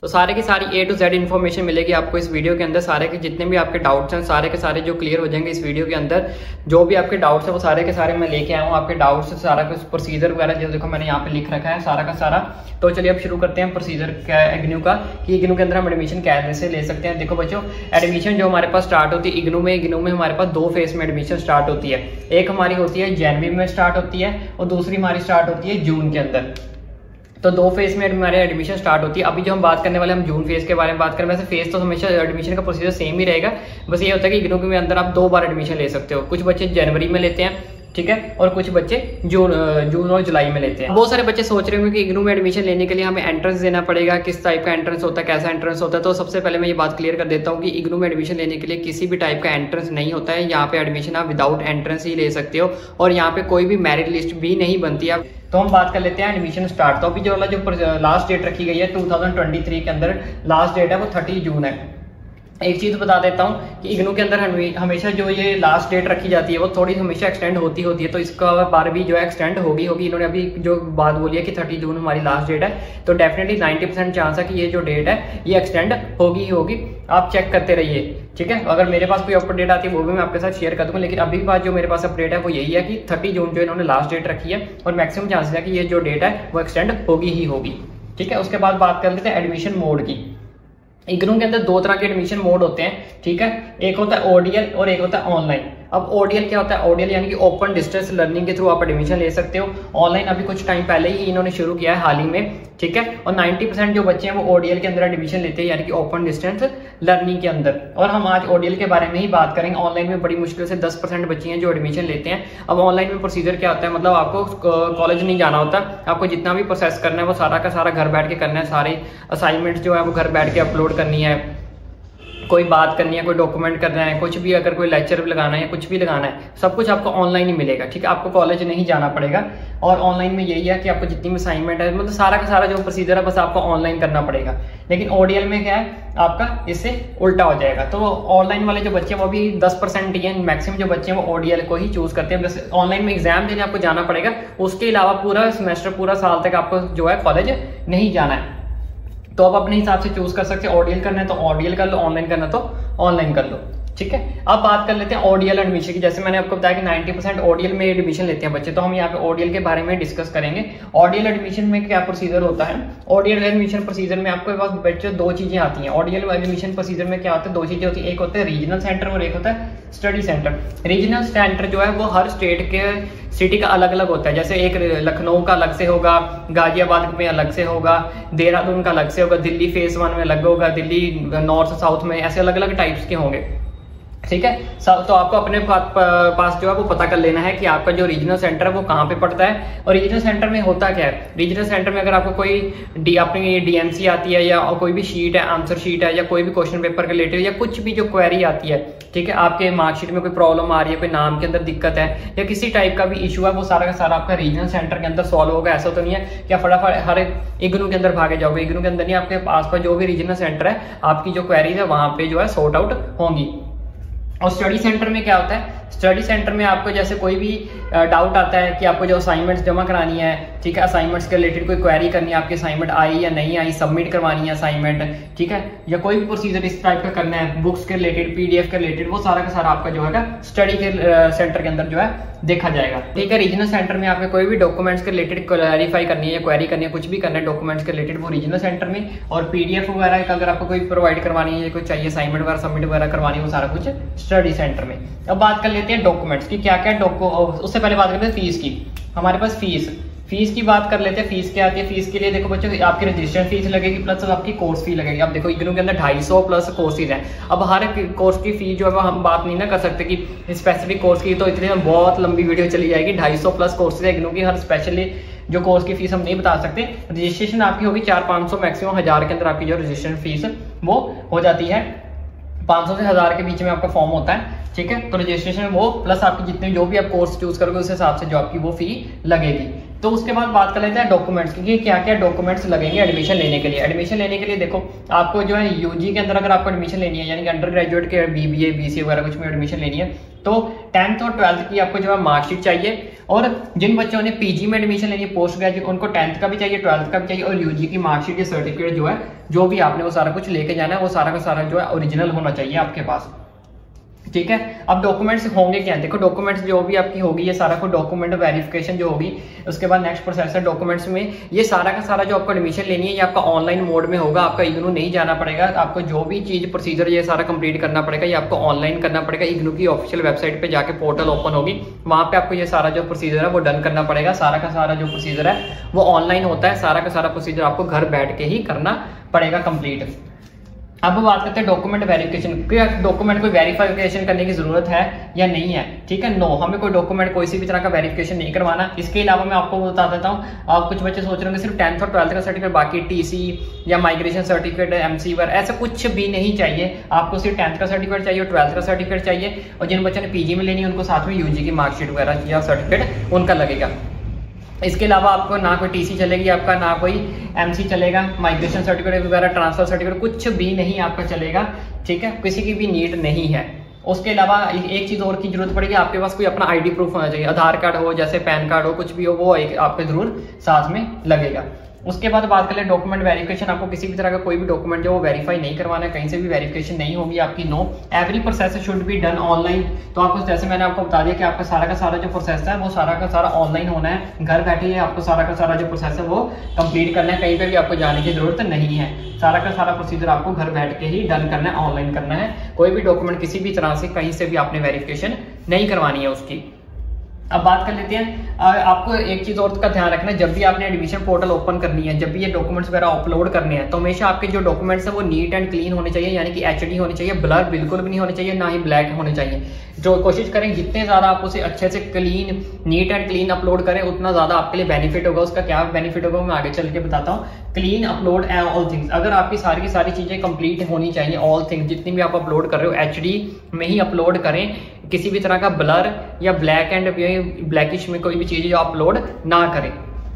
तो सारे की सारी A to Z इन्फॉर्मेशन मिलेगी आपको इस वीडियो के अंदर। सारे के जितने भी आपके डाउट्स हैं सारे के सारे जो क्लियर हो जाएंगे इस वीडियो के अंदर। जो भी आपके डाउट्स हैं वो सारे के सारे मैं लेके आया हूँ। आपके डाउट्स सारा कुछ प्रोसीजर वगैरह जो देखो मैंने यहाँ पे लिख रखा है सारा का सारा। तो चलिए अब शुरू करते हैं प्रोसीजर क्या इग्नू का, कि इग्नू के अंदर हम एडमिशन कैसे ले सकते हैं। देखो बच्चों, एडमिशन जो हमारे पास स्टार्ट होती है इग्नू में हमारे पास 2 फेज में एडमिशन स्टार्ट होती है। एक हमारी होती है जनवरी में स्टार्ट होती है और दूसरी हमारी स्टार्ट होती है जून के अंदर। तो 2 फेज में हमारे एडमिशन स्टार्ट होती है। अभी जो हम बात करने वाले हम जून फेज के बारे में बात करें। वैसे फेज तो हमेशा एडमिशन का प्रोसीजर सेम ही रहेगा, बस ये होता है कि इग्नू के अंदर आप 2 बार एडमिशन ले सकते हो। कुछ बच्चे जनवरी में लेते हैं, ठीक है, और कुछ बच्चे जून और जुलाई में लेते हैं। बहुत सारे बच्चे सोच रहे होंगे कि इग्नू में एडमिशन लेने के लिए हमें एंट्रेंस देना पड़ेगा, किस टाइप का एंट्रेंस होता है, कैसा एंट्रेंस होता है। तो सबसे पहले मैं ये बात क्लियर कर देता हूँ कि इग्नू में एडमिशन लेने के लिए किसी भी टाइप का एंट्रेंस नहीं होता है। यहाँ पे एडमिशन आप विदाउट एंट्रेंस ही ले सकते हो और यहाँ पे कोई भी मेरिट लिस्ट भी नहीं बनती है। तो हम बात कर लेते हैं एडमिशन स्टार्ट। तो अभी जो लास्ट डेट रखी गई है 2023 के अंदर लास्ट डेट है वो 30 जून है। एक चीज बता देता हूँ कि इग्नू के अंदर हमेशा जो ये लास्ट डेट रखी जाती है वो थोड़ी हमेशा एक्सटेंड होती है। तो इसका बार भी जो है एक्सटेंड होगी। इन्होंने अभी जो बात बोली है कि 30 जून हमारी लास्ट डेट है, तो डेफिनेटली 90% चांस है कि ये जो डेट है ये एक्सटेंड होगी ही होगी। आप चेक करते रहिए, ठीक है। अगर मेरे पास कोई अपडेट आती है वो भी मैं आपके साथ शेयर कर दूंगा, लेकिन अभी बात जो मेरे पास अपडेट है वो यही है कि 30 जून जो इन्होंने लास्ट डेट रखी है और मैक्सिमम चांसेस है कि ये जो डेट है वो एक्सटेंड होगी ही होगी, ठीक है। उसके बाद बात कर लेते हैं एडमिशन मोड की। इग्नू के अंदर 2 तरह के एडमिशन मोड होते हैं, ठीक है। एक होता है ओडीएल और एक होता है ऑनलाइन। अब ओडीएल क्या होता है? ओडीएल यानी कि ओपन डिस्टेंस लर्निंग के थ्रू आप एडमिशन ले सकते हो। ऑनलाइन अभी कुछ टाइम पहले ही इन्होंने शुरू किया है, हाल ही में, ठीक है। और 90% जो बच्चे हैं वो ओडीएल के अंदर एडमिशन लेते हैं, यानी कि ओपन डिस्टेंस लर्निंग के अंदर। और हम आज ओडीएल के बारे में ही बात करेंगे। ऑनलाइन में बड़ी मुश्किल से 10% बच्चे हैं जो एडमिशन लेते हैं। अब ऑनलाइन में प्रोसीजर क्या होता है, मतलब आपको कॉलेज नहीं जाना होता, आपको जितना भी प्रोसेस करना है वो सारा का सारा घर बैठ के करना है। सारे असाइनमेंट्स जो है वो घर बैठ के अपलोड करनी है, कोई बात करनी है, कोई डॉक्यूमेंट करना है, कुछ भी अगर कोई लेक्चर भी लगाना है या कुछ भी लगाना है, सब कुछ आपको ऑनलाइन ही मिलेगा, ठीक है। आपको कॉलेज नहीं जाना पड़ेगा। और ऑनलाइन में यही है कि आपको जितनी भी असाइनमेंट है, मतलब सारा का सारा जो प्रोसीजर है बस आपको ऑनलाइन करना पड़ेगा। लेकिन ओडीएल में क्या है, आपका इससे उल्टा हो जाएगा। तो ऑनलाइन वाले जो बच्चे हैं वो भी 10% ही हैं, मैक्सिमम जो बच्चे हैं वो ओडीएल को ही चूज करते हैं। जैसे ऑनलाइन में एग्जाम देने आपको जाना पड़ेगा, उसके अलावा पूरा सेमेस्टर पूरा साल तक आपको जो है कॉलेज नहीं जाना है। तो आप अपने हिसाब से चूज कर सकते हैं, ऑडियल करना है तो ऑडियल कर लो, ऑनलाइन करना तो ऑनलाइन कर लो, ठीक है। अब बात कर लेते हैं ओडीएल एडमिशन की। जैसे मैंने आपको बताया कि 90% ओडीएल में एडमिशन लेते हैं बच्चे, तो हम यहाँ पे ओडीएल के बारे में डिस्कस करेंगे। ओडीएल एडमिशन में क्या प्रोसीजर होता है? ओडीएल एडमिशन प्रोसीजर में आपके पास बच्चे 2 चीजें आती हैं। ओडीएल एडमिशन प्रोसीजर में क्या होता है, 2 चीजें होती है। एक होता है रीजनल सेंटर और एक होता है स्टडी सेंटर। रीजनल सेंटर जो है वो हर स्टेट के सिटी का अलग अलग होता है। जैसे एक लखनऊ का अलग से होगा, गाजियाबाद में अलग से होगा, देहरादून का अलग से होगा, दिल्ली फेज 1 में अलग होगा, दिल्ली नॉर्थ साउथ में, ऐसे अलग अलग टाइप्स के होंगे, ठीक है। तो आपको अपने पास जो है वो पता कर लेना है कि आपका जो रीजनल सेंटर है वो कहाँ पे पड़ता है। और रीजनल सेंटर में होता क्या है, रीजनल सेंटर में अगर आपको कोई अपनी डीएमसी आती है या कोई भी शीट है, आंसर शीट है, या कोई भी क्वेश्चन पेपर के रिलेटेड या कुछ भी जो क्वेरी आती है, ठीक है, आपके मार्कशीट में कोई प्रॉब्लम आ रही है, कोई नाम के अंदर दिक्कत है या किसी टाइप का भी इशू है, वो सारा का सारा आपका रीजनल सेंटर के अंदर सॉल्व होगा। ऐसा तो नहीं है कि फटाफट हर इग्नू के अंदर भागे जाओगे, इग्नू के अंदर नहीं, आपके आसपास जो भी रीजनल सेंटर है आपकी जो क्वेरीज है वहां पे जो है सॉर्ट आउट होंगी। और स्टडी सेंटर में क्या होता है, स्टडी सेंटर में आपको जैसे कोई भी डाउट आता है कि आपको जो असाइनमेंट्स जमा करानी है, ठीक है, असाइनमेंट्स के रिलेटेड कोई क्वेरी करनी है, आपकी असाइनमेंट आई या नहीं आई, सबमिट करवानी है असाइनमेंट, ठीक है, या कोई भी प्रोसीजर इस टाइप का करना है, बुक्स के रिलेटेड, पीडीएफ के रिलेटेड, वो सारा का सारा आपका जो है स्टडी के सेंटर के अंदर जो है देखा जाएगा, ठीक है। रीजनल सेंटर में आपको कोई भी डॉक्यूमेंट्स के रिलेटेड क्लैरिफाई करनी है या क्वेरी करनी है, कुछ भी करना है डॉक्यूमेंट्स के रिलेटेड, वो रीजनल सेंटर में। और पीडीएफ वगैरह का अगर आपको कोई प्रोवाइड करवानी है, कोई चाहिए असाइनमेंट वगैरह सबमिट वगैरह करवानी है, वो सारा कुछ स्टडी सेंटर में। अब बात कर लेते हैं डॉक्यूमेंट्स की, क्या क्या उससे पहले बात करते हैं फीस की। हमारे पास फीस की बात कर लेते हैं। फीस क्या आती है? फीस के लिए देखो बच्चों, आपकी रजिस्ट्रेशन फीस लगेगी प्लस आपकी कोर्स फी लगेगी। अब देखो इग्नू के अंदर 250 प्लस कोर्सेज हैं। अब हर कोर्स की फी जो है हम बात नहीं ना कर सकते कि स्पेसिफिक कोर्स की, तो इतनी बहुत लंबी वीडियो चली जाएगी। 250 प्लस कोर्सेज है इग्नू की, हर स्पेशली जो कोर्स की फीस हम नहीं बता सकते। रजिस्ट्रेशन आपकी होगी 400-500 मैक्सिमम 1000 के अंदर आपकी जो रजिस्ट्रेशन फीस वो हो जाती है। 500 से 1000 के बीच में आपका फॉर्म होता है, ठीक है। तो रजिस्ट्रेशन वो प्लस आपकी जितने जो भी आप कोर्स चूज करोगे उस हिसाब से जो आपकी वो फी लगेगी। तो उसके बाद बात कर लेते हैं डॉक्यूमेंट्स की, क्या क्या डॉक्यूमेंट्स लगेंगे एडमिशन लेने के लिए। एडमिशन लेने के लिए देखो, आपको जो है यूजी के अंदर अगर आपको एडमिशन लेनी है, यानी कि अंडर ग्रेजुएट के बीबीए बीसीए वगैरह कुछ में एडमिशन लेनी है, तो तो 10th और 12th की आपको जो है मार्कशीट चाहिए। और जिन बच्चों ने पीजी में एडमिशन लेनी है पोस्ट ग्रेजुएट, उनको 10th का भी चाहिए, 12th का भी चाहिए, और यूजी की मार्कशीट या सर्टिफिकेट जो है, जो भी आपने वो सारा कुछ लेके जाना है, वो सारा का सारा जो है ओरिजिनल होना चाहिए आपके पास, ठीक है। अब डॉक्यूमेंट्स होंगे क्या, देखो डॉक्यूमेंट्स जो भी आपकी होगी, ये सारा को डॉक्यूमेंट वेरिफिकेशन जो होगी, उसके बाद नेक्स्ट प्रोसेस है डॉक्यूमेंट्स में, ये सारा का सारा जो आपको एडमिशन लेनी है ये आपका ऑनलाइन मोड में होगा, आपका इग्नू नहीं जाना पड़ेगा, आपको जो भी चीज प्रोसीजर ये सारा कंप्लीट करना पड़ेगा, ये आपको ऑनलाइन करना पड़ेगा। इग्नू की ऑफिशियल वेबसाइट पे जाके पोर्टल ओपन होगी, वहां पे आपको ये सारा जो प्रोसीजर है वो डन करना पड़ेगा। सारा का सारा जो प्रोसीजर है वो ऑनलाइन होता है, सारा का सारा प्रोसीजर आपको घर बैठ के ही करना पड़ेगा कंप्लीट। अब बात करते हैं डॉक्यूमेंट वेरिफिकेशन, क्या डॉक्यूमेंट कोई वेरिफिकेशन करने की जरूरत है या नहीं है, ठीक है। नो, हमें कोई डॉक्यूमेंट कोई सी भी तरह का वेरिफिकेशन नहीं करवाना। इसके अलावा मैं आपको बता देता हूँ, आप कुछ बच्चे सोच रहे होंगे सिर्फ 10th और 12th का सर्टिफिकेट, बाकी टीसी या माइग्रेशन सर्टिफिकेट, एमसी वर, ऐसा कुछ भी नहीं चाहिए। आपको सिर्फ 10th का सर्टिफिकेट चाहिए और 12th का सर्टिफिकेट चाहिए, और जिन बच्चों ने पीजी में लेनी है उनको साथ में यूजी की मार्कशीट वगैरह या सर्टिफिकेट उनका लगेगा। इसके अलावा आपको ना कोई टीसी चलेगी आपका, ना कोई एमसी चलेगा, माइग्रेशन सर्टिफिकेट वगैरह, ट्रांसफर सर्टिफिकेट कुछ भी नहीं आपका चलेगा, ठीक है। किसी की भी नीड नहीं है। उसके अलावा एक चीज और की जरूरत पड़ेगी, आपके पास कोई अपना आईडी प्रूफ होना चाहिए, आधार कार्ड हो, जैसे पैन कार्ड हो, कुछ भी हो, वो एक आपके जरूर साथ में लगेगा। उसके बाद बात करें डॉक्यूमेंट वेरिफिकेशन, आपको किसी भी तरह का कोई भी डॉक्यूमेंट जो वो वेरीफाई नहीं करवाना है, कहीं से भी वेरिफिकेशन नहीं होगी आपकी। No, every process should be done online. तो आपको जैसे मैंने आपको बता दिया कि आपका सारा का सारा जो प्रोसेस है वो सारा का सारा ऑनलाइन होना है, घर बैठे ही आपको सारा का सारा जो प्रोसेस है वो कंप्लीट करना है, कहीं पे भी आपको जाने की जरूरत नहीं है। सारा का सारा प्रोसीजर आपको घर बैठ के ही डन करना है, ऑनलाइन करना है। कोई भी डॉक्यूमेंट किसी भी तरह से कहीं से भी आपने वेरिफिकेशन नहीं करवानी है उसकी। अब बात कर लेते हैं, आपको एक चीज और का ध्यान रखना है, जब भी आपने एडमिशन पोर्टल ओपन करनी है, जब भी ये डॉक्यूमेंट्स वगैरह अपलोड करने हैं, तो हमेशा आपके जो डॉक्यूमेंट्स है वो नीट एंड क्लीन होने चाहिए, यानी कि एचडी होने चाहिए, ब्लर बिल्कुल भी नहीं होने चाहिए, ना ही ब्लैक होने चाहिए। जो कोशिश करें जितने ज्यादा आप उसे अच्छे से clean, neat and clean upload करें, उतना ज्यादा आपके लिए बेनिफिट होगा। उसका क्या बेनिफिट होगा मैं आगे चल के बताता हूँ। क्लीन अपलोड ऑल थिंग्स, अगर आपकी सारी की सारी चीजें कंप्लीट होनी चाहिए, ऑल थिंग्स जितनी भी आप अपलोड कर रहे हो एचडी में ही अपलोड करें, किसी भी तरह का ब्लर या ब्लैक एंड ब्लैकिश में कोई भी चीज जो अपलोड ना करें।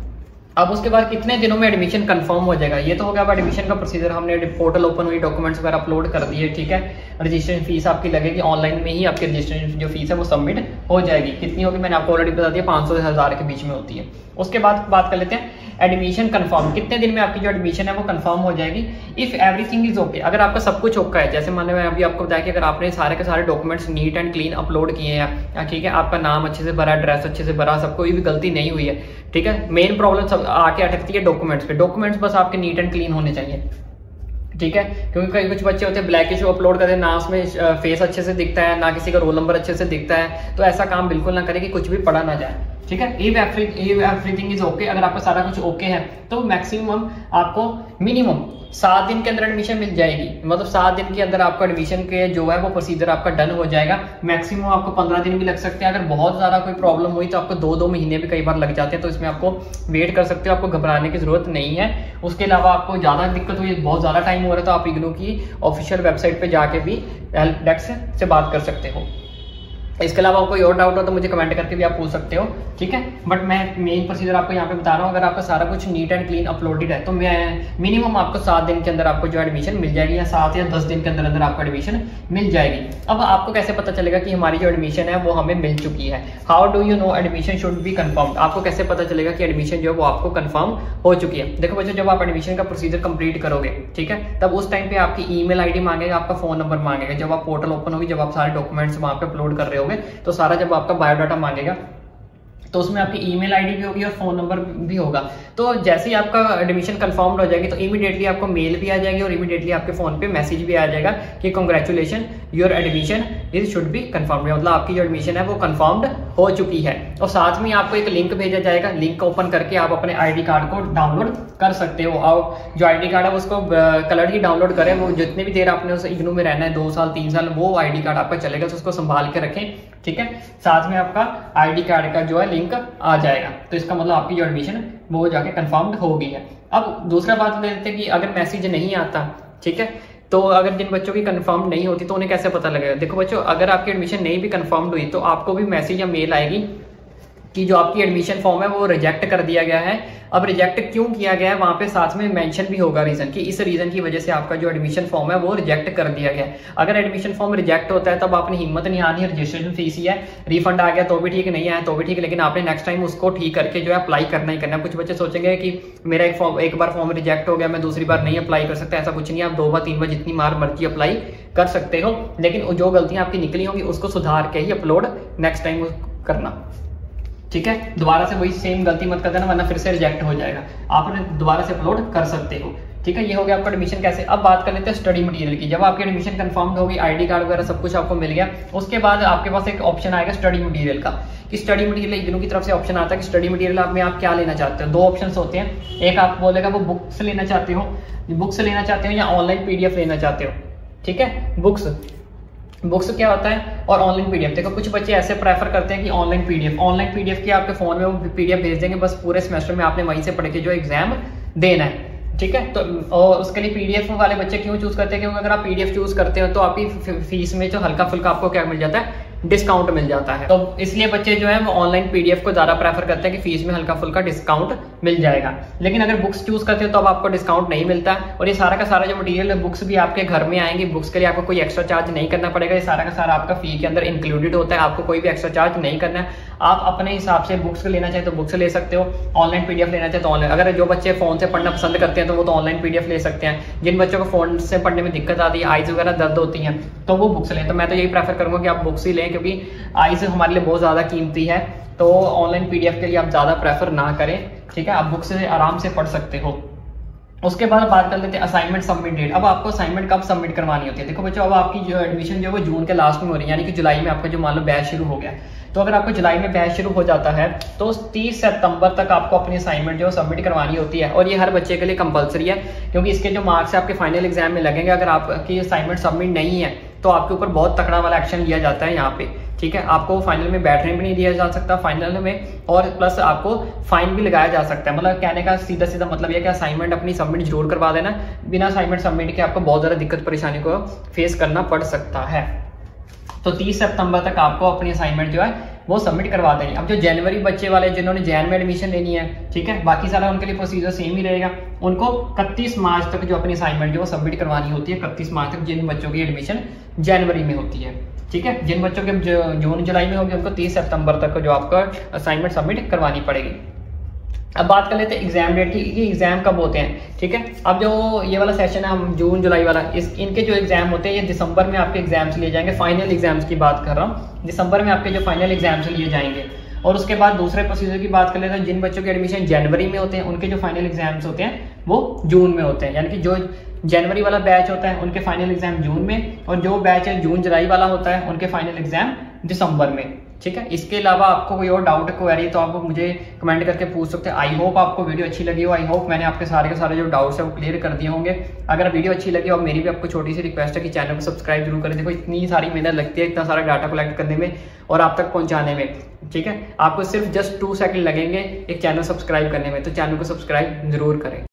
अब उसके बाद कितने दिनों में एडमिशन कंफर्म हो जाएगा, ये तो हो गया अब एडमिशन का प्रोसीजर, हमने पोर्टल ओपन हुई, डॉक्यूमेंट्स वगैरह अपलोड कर दिए, ठीक है। रजिस्ट्रेशन फीस आपकी लगेगी, ऑनलाइन में ही आपकी रजिस्ट्रेशन जो फीस है वो सबमिट हो जाएगी। कितनी होगी मैंने आपको ऑलरेडी बता दिया, 500 से 1000 के बीच में होती है। उसके बाद बात कर लेते हैं एडमिशन कंफर्म, कितने दिन में आपकी जो एडमिशन है वो कंफर्म हो जाएगी। इफ एवरीथिंग इज ओके, अगर आपका सब कुछ ओके है, जैसे मैंने अभी आपको बताया कि अगर आपने सारे के सारे documents neat and clean upload किए हैं, ठीक है, आपका नाम अच्छे से भरा, एड्रेस अच्छे से भरा, सब कोई भी गलती नहीं हुई है, ठीक है। मेन प्रॉब्लम सब आके अटकती है डॉक्यूमेंट्स पे, डॉक्यूमेंट्स बस आपके नीट एंड क्लीन होने चाहिए, ठीक है। क्योंकि कई कुछ बच्चे होते हैं ब्लैकिश अपलोड करते हैं, ना उसमें फेस अच्छे से दिखता है, ना किसी का रोल नंबर अच्छे से दिखता है, तो ऐसा काम बिल्कुल ना करें कि कुछ भी पढ़ा ना जाए, ठीक है। एवरीथिंग इज ओके, अगर आपका सारा कुछ ओके है तो मैक्सिमम आपको मिनिमम 7 दिन के अंदर एडमिशन मिल जाएगी, मतलब 7 दिन के अंदर आपको एडमिशन के जो है वो प्रोसीजर आपका डन हो जाएगा। मैक्सिमम आपको 15 दिन भी लग सकते हैं, अगर बहुत ज्यादा कोई प्रॉब्लम हुई तो आपको 2-2 महीने भी कई बार लग जाते हैं, तो इसमें आपको वेट कर सकते हो, आपको घबराने की जरूरत नहीं है। उसके अलावा आपको ज्यादा दिक्कत हुई, बहुत ज्यादा टाइम हो रहा है, तो आप इग्नू की ऑफिशियल वेबसाइट पे जाके भी हेल्प डेस्क से बात कर सकते हो। इसके अलावा कोई और डाउट हो तो मुझे कमेंट करके भी आप पूछ सकते हो, ठीक है। बट मैं मेन प्रोसीजर आपको यहाँ पे बता रहा हूँ, अगर आपका सारा कुछ नीट एंड क्लीन अपलोडेड है तो मैं मिनिमम आपको 7 दिन के अंदर आपको जो एडमिशन मिल जाएगी, या 7 या 10 दिन के अंदर अंदर आपको एडमिशन मिल जाएगी। अब आपको कैसे पता चलेगा कि हमारी जो एडमिशन है वो हमें मिल चुकी है, how do you know admission should be confirm, आपको कैसे पता चलेगा कि एडमिशन जो है वो आपको कंफर्म हो चुकी है। देखो बच्चों, जब आप एडमिशन का प्रोसीजर कंप्लीट करोगे, ठीक है, तब उस टाइम पे आपकी ईमेल आईडी मांगेगा, आपका फोन नंबर मांगेगा। जब आप पोर्टल ओपन होगी, जब आप सारे डॉक्यूमेंट्स वहां पे अपलोड कर रहे होगे, तो सारा जब आपका बायोडाटा मांगेगा तो उसमें आपकी ईमेल आईडी भी होगी और फोन नंबर भी होगा। तो जैसे ही आपका एडमिशन कंफर्म हो जाएगी तो इमीडिएटली आपको मेल भी आ जाएगी और इमीडिएटली आपके फोन पे मैसेज भी आ जाएगा कि congratulation your admission is should be confirmed, मतलब आपकी जो एडमिशन है वो कंफर्म्ड हो चुकी है। और साथ में आपको एक लिंक भेजा जाएगा, लिंक ओपन करके आप अपने आईडी कार्ड को डाउनलोड कर सकते हो। और जो आईडी कार्ड है उसको कलर ही डाउनलोड करें, वो जितनी भी देर आपने उस इग्नू में रहना है, 2 साल 3 साल, वो आईडी कार्ड आपका चलेगा, तो उसको संभाल के रखें, ठीक है। साथ में आपका आईडी कार्ड का जो है लिंक आ जाएगा, तो इसका मतलब आपकी जो एडमिशन वो जाके कंफर्म्ड हो गई है। अब दूसरा बात ले लेते हैं कि अगर मैसेज नहीं आता, ठीक है, तो अगर जिन बच्चों की कंफर्म नहीं होती तो उन्हें कैसे पता लगेगा। देखो बच्चों, अगर आपकी एडमिशन नहीं भी कंफर्म्ड हुई तो आपको भी मैसेज या मेल आएगी कि जो आपकी एडमिशन फॉर्म है वो रिजेक्ट कर दिया गया है। अब रिजेक्ट क्यों किया गया है वहां पे साथ में मेंशन भी होगा रीजन, कि इस रीजन की वजह से आपका जो एडमिशन फॉर्म है वो रिजेक्ट कर दिया गया है। अगर एडमिशन फॉर्म रिजेक्ट होता है तब आपने हिम्मत नहीं आनी, रजिस्ट्रेशन फीस ही है, रिफंड आ गया तो भी ठीक, नहीं आया तो भी ठीक, लेकिन आपने नेक्स्ट टाइम उसको ठीक करके जो है अप्लाई करना ही करना है। कुछ बच्चे सोचेंगे कि मेरा एक बार फॉर्म रिजेक्ट हो गया, मैं दूसरी बार नहीं अप्लाई कर सकता, ऐसा कुछ नहीं है। आप 2 बार 3 बार जितनी बार मर्जी अप्लाई कर सकते हो, लेकिन जो गलतियां आपकी निकली होंगी उसको सुधार के ही अपलोड नेक्स्ट टाइम करना, ठीक है। दोबारा से वही सेम गलती मत कर देना, वरना फिर से रिजेक्ट हो जाएगा। आप दोबारा से अपलोड कर सकते हो, ठीक है। ये हो गया आपका एडमिशन कैसे। अब बात कर लेते हैं स्टडी मटेरियल की। जब आपकी एडमिशन कंफर्म होगी, आईडी कार्ड वगैरह सब कुछ आपको मिल गया, उसके बाद आपके पास एक ऑप्शन आएगा स्टडी मटेरियल का, कि स्टडी मटेरियल इग्नू की तरफ से ऑप्शन आता है कि स्टडी मटेरियल में आप क्या लेना चाहते हो। 2 ऑप्शन होते हैं, एक आप बोलेगा वो बुक्स लेना चाहते हो, या ऑनलाइन पीडीएफ लेना चाहते हो, ठीक है। बुक्स क्या होता है और ऑनलाइन पीडीएफ। देखो कुछ बच्चे ऐसे प्रेफर करते हैं कि ऑनलाइन पीडीएफ की आपके फोन में वो पीडीएफ भेज देंगे, बस पूरे सेमेस्टर में आपने वहीं से पढ़ के जो एग्जाम देना है, ठीक है। तो और उसके लिए पीडीएफ वाले बच्चे क्यों चूज करते हैं, क्योंकि अगर आप पीडीएफ चूज करते हो तो आपकी फीस में जो हल्का फुल्का आपको क्या मिल जाता है, डिस्काउंट मिल जाता है। तो इसलिए बच्चे जो है वो ऑनलाइन पीडीएफ को ज्यादा प्रेफर करते हैं कि फीस में हल्का फुल्का डिस्काउंट मिल जाएगा। लेकिन अगर बुक्स चूज करते हो तो अब आपको डिस्काउंट नहीं मिलता, और ये सारा का सारा जो मटेरियल है बुक्स भी आपके घर में आएंगी, बुक्स के लिए आपको कोई एक्स्ट्रा चार्ज नहीं करना पड़ेगा, ये सारा का सारा आपका फी के अंदर इंक्लूडेड होता है, आपको कोई भी एक्स्ट्रा चार्ज नहीं करना है। आप अपने हिसाब से बुक्स लेना चाहे तो बुक्स ले सकते हो, ऑनलाइन पीडीएफ लेना चाहे तो ऑनलाइन। अगर जो बच्चे फोन से पढ़ना पसंद करते हैं तो वो तो ऑनलाइन पीडीएफ ले सकते हैं, जिन बच्चों को फोन से पढ़ने में दिक्कत आती है, आईज वगैरह दर्द होती हैं, तो वो बुक्स लें। तो मैं तो यही प्रेफर करूंगा कि आप बुक्स ही लें, क्योंकि आईज हमारे लिए बहुत ज्यादा कीमती है, तो ऑनलाइन पीडीएफ के लिए आप ज्यादा प्रेफर ना करें, ठीक है। आप बुक से आराम से पढ़ सकते हो। उसके बाद बात कर लेते हैं असाइनमेंट सबमिट डेट। अब आपको असाइनमेंट कब सबमिट करवानी होती है। देखो बच्चों, अब आपकी जो एडमिशन जो है वो जून के लास्ट में हो रही है, यानी कि जुलाई में आपका जो मान लो बैच शुरू हो गया, तो अगर आपको जुलाई में बैच शुरू हो जाता है तो 30 सितंबर तक आपको अपनी असाइनमेंट जो सबमिट करवानी होती है, और ये हर बच्चे के लिए कंपलसरी है, क्योंकि इसके जो मार्क्स है आपके फाइनल एग्जाम में लगेंगे। अगर आपकी असाइनमेंट सबमिट नहीं है तो आपके ऊपर बहुत तकड़ा वाला एक्शन लिया जाता है यहाँ पे, ठीक है। आपको फाइनल में बैठने भी नहीं दिया जा सकता फाइनल में, और प्लस आपको फाइन भी लगाया जा सकता है। मतलब कहने का सीधा सीधा मतलब यह कि असाइनमेंट अपनी सबमिट जरूर करवा देना, बिना असाइनमेंट सबमिट के आपको बहुत ज्यादा दिक्कत परेशानी को फेस करना पड़ सकता है। तो 30 सितंबर तक आपको अपनी असाइनमेंट जो है वो सबमिट करवा देंगे। अब जो जनवरी बच्चे वाले जिन्होंने जैन में एडमिशन लेनी है, ठीक है, बाकी सारा उनके लिए प्रोसीजर सेम ही रहेगा। उनको 31 मार्च तक जो अपनी असाइनमेंट जो वो सबमिट करवानी होती है, 31 मार्च तक, जिन बच्चों की एडमिशन जनवरी में होती है, ठीक है। जिन बच्चों के जून जुलाई में होगी उनको 30 सितंबर तक जो आपका असाइनमेंट सबमिट करवानी पड़ेगी। अब बात कर लेते हैं एग्जाम डेट की, ये एग्जाम कब होते हैं, ठीक है। अब जो ये वाला सेशन है हम जून जुलाई वाला, इनके जो एग्जाम होते हैं ये दिसंबर में आपके एग्जाम्स लिए जाएंगे। फाइनल एग्जाम्स की बात कर रहा हूँ, दिसंबर में आपके जो फाइनल एग्जाम्स लिए जाएंगे। और उसके बाद दूसरे प्रोसीजर की बात कर लेते हैं, जिन बच्चों के एडमिशन जनवरी में होते हैं उनके जो फाइनल एग्जाम्स होते हैं वो जून में होते हैं, यानी कि जो जनवरी वाला बैच होता है उनके फाइनल एग्जाम जून में, और जो बैच है जून जुलाई वाला होता है उनके फाइनल एग्जाम दिसंबर में, ठीक है। इसके अलावा आपको कोई और डाउट क्वेरी तो आप मुझे कमेंट करके पूछ सकते हैं। आई होप आपको वीडियो अच्छी लगी हो, आई होप मैंने आपके सारे के सारे जो डाउट्स है वो क्लियर कर दिए होंगे। अगर वीडियो अच्छी लगी और मेरी भी आपको छोटी सी रिक्वेस्ट है कि चैनल को सब्सक्राइब जरूर करें। देखो इतनी सारी मेहनत लगती है इतना सारा डाटा कलेक्ट करने में और आप तक पहुंचाने में, ठीक है। आपको सिर्फ जस्ट 2 सेकंड लगेंगे एक चैनल सब्सक्राइब करने में, तो चैनल को सब्सक्राइब जरूर करें।